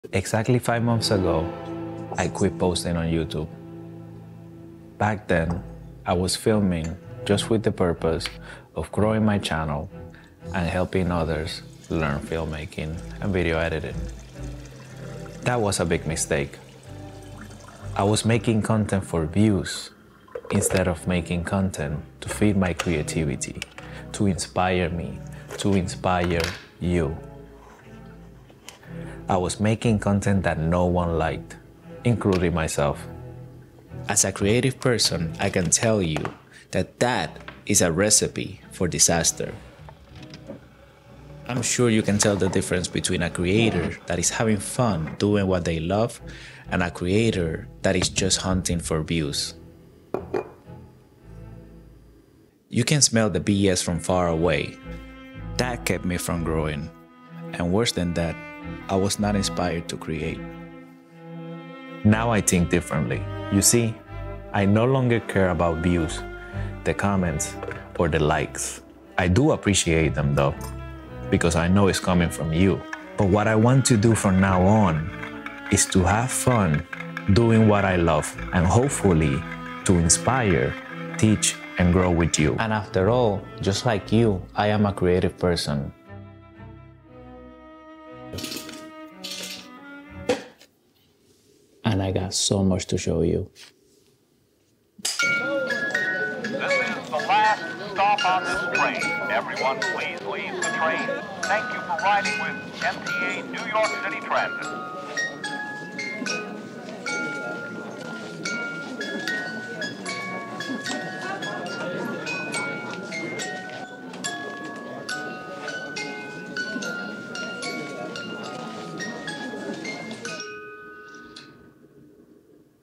Exactly 5 months ago, I quit posting on YouTube. Back then, I was filming just with the purpose of growing my channel and helping others learn filmmaking and video editing. That was a big mistake. I was making content for views instead of making content to feed my creativity, to inspire me, to inspire you. I was making content that no one liked, including myself. As a creative person, I can tell you that that is a recipe for disaster. I'm sure you can tell the difference between a creator that is having fun doing what they love and a creator that is just hunting for views. You can smell the BS from far away. That kept me from growing. And worse than that, I was not inspired to create. Now I think differently. You see, I no longer care about views, the comments, or the likes. I do appreciate them though, because I know it's coming from you. But what I want to do from now on is to have fun doing what I love and hopefully to inspire, teach, and grow with you. And after all, just like you, I am a creative person. And I got so much to show you. This is the last stop on this train. Everyone, please leave the train. Thank you for riding with MTA New York City Transit.